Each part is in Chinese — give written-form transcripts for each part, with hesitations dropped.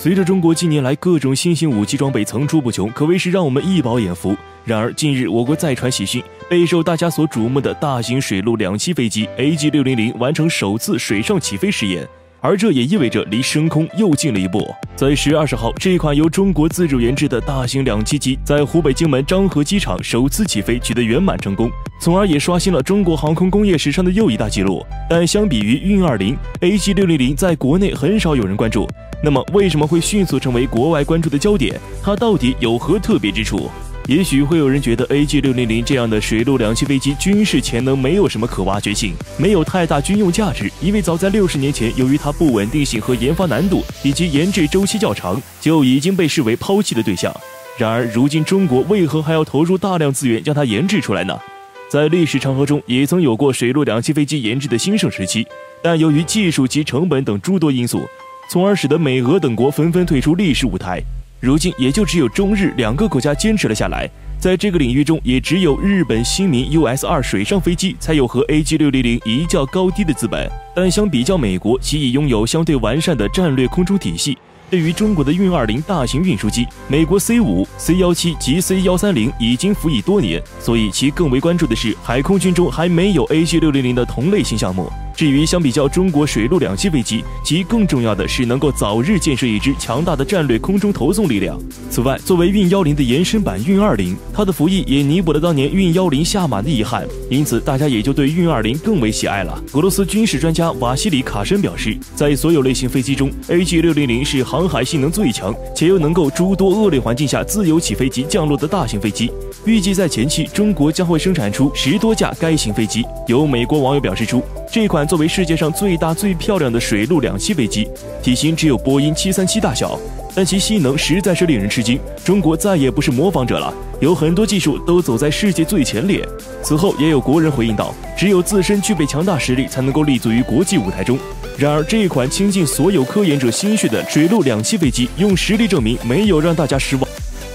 随着中国近年来各种新型武器装备层出不穷，可谓是让我们一饱眼福。然而，近日我国再传喜讯，备受大家所瞩目的大型水陆两栖飞机 AG600完成首次水上起飞试验。而这也意味着离升空又近了一步。在10月20号，这款由中国自主研制的大型两栖机在湖北荆门漳河机场首次起飞，取得圆满成功，从而也刷新了中国航空工业史上的又一大纪录。但相比于运20 ，AG600在国内很少有人关注。那么，为什么会迅速成为国外关注的焦点？它到底有何特别之处？也许会有人觉得 AG600这样的水陆两栖飞机军事潜能没有什么可挖掘性，没有太大军用价值，因为早在60年前，由于它不稳定性和研发难度以及研制周期较长，就已经被视为抛弃的对象。然而，如今中国为何还要投入大量资源将它研制出来呢？在历史长河中，也曾有过水陆两栖飞机研制的兴盛时期，但由于技术及成本等诸多因素，从而使得美俄等国纷纷退出历史舞台。如今也就只有中日2个国家坚持了下来，在这个领域中，也只有日本新民 US-2 水上飞机才有和 AG600一较高低的资本。但相比较美国，其已拥有相对完善的战略空中体系。对于中国的运20大型运输机，美国 C5、C17及 C130已经服役多年，所以其更为关注的是海空军中还没有 AG600的同类型项目。至于相比较中国水陆两栖飞机，其更重要的是能够早日建设一支强大的战略空中投送力量。此外，作为运10的延伸版运20，它的服役也弥补了当年运10下马的遗憾，因此大家也就对运20更为喜爱了。俄罗斯军事专家瓦西里卡申表示，在所有类型飞机中 ，AG600是航海性能最强，且又能够诸多恶劣环境下自由起飞及降落的大型飞机。预计在前期，中国将会生产出10多架该型飞机。有美国网友表示出，这款作为世界上最大最漂亮的水陆两栖飞机，体型只有波音737大小，但其性能实在是令人吃惊。中国再也不是模仿者了，有很多技术都走在世界最前列。此后也有国人回应道，只有自身具备强大实力，才能够立足于国际舞台中。然而，这一款倾尽所有科研者心血的水陆两栖飞机，用实力证明没有让大家失望。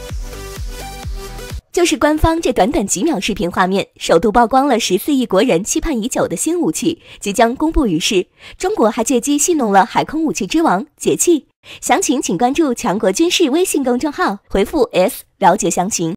就是官方这短短几秒视频画面，首度曝光了14亿国人期盼已久的新武器即将公布于世。中国还借机戏弄了海空武器之王解气。详情请关注强国军事微信公众号，回复 S 了解详情。